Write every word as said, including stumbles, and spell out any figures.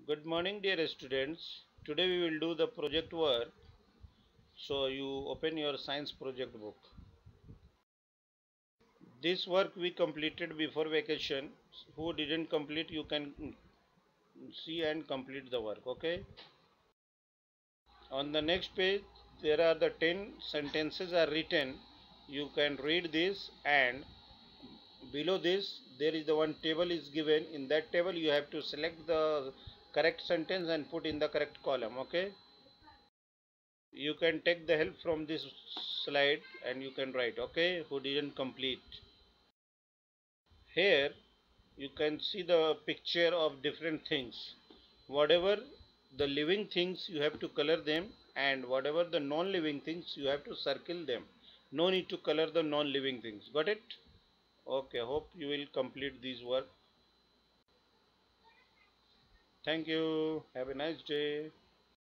Good morning, dear students. Today we will do the project work. So you open your science project book. This work we completed before vacation. Who didn't complete, you can see and complete the work. Okay. On the next page, there are the ten sentences are written. You can read this, and below this there is the one table is given. In that table you have to select the correct sentence and put in the correct column. Okay. You can take the help from this slide and you can write. Okay, who didn't complete. Here you can see the picture of different things. Whatever the living things, you have to color them, and whatever the non-living things, you have to circle them. No need to color the non-living things. Got it? Okay, hope you will complete this work. Thank you. Have a nice day.